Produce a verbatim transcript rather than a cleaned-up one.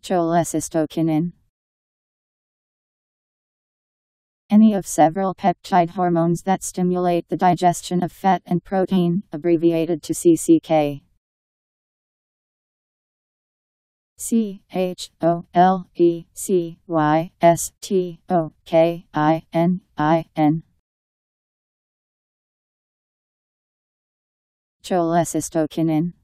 Cholecystokinin. Any of several peptide hormones that stimulate the digestion of fat and protein, abbreviated to C C K. C H O L E C Y S T O K I N I N. Cholecystokinin.